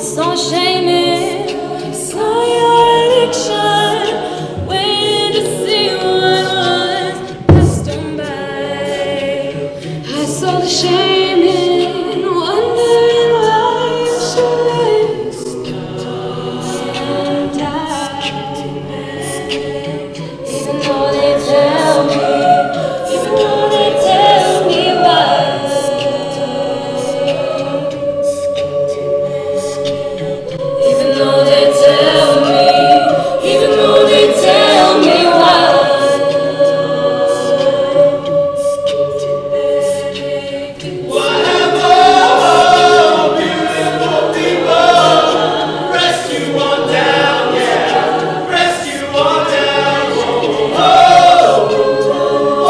saw shame in, saw your addiction, waiting to see what was passed on by. I saw the shame in, wondering why you should and die. Even though they tell me, even though they tell me why. Even though they tell me, even though they tell me why. Whatever, beautiful people, rescue on down, yeah, rescue on down. Oh, oh,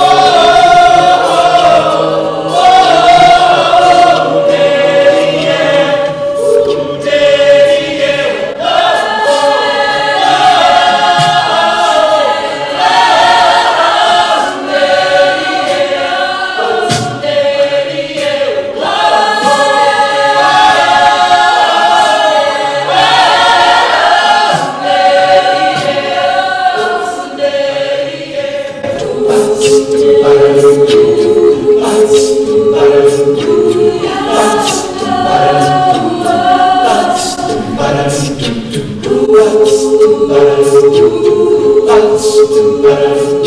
oh, oh, daddy, yeah, ooh, daddy, yeah. Ba-da-dum-dum-dum.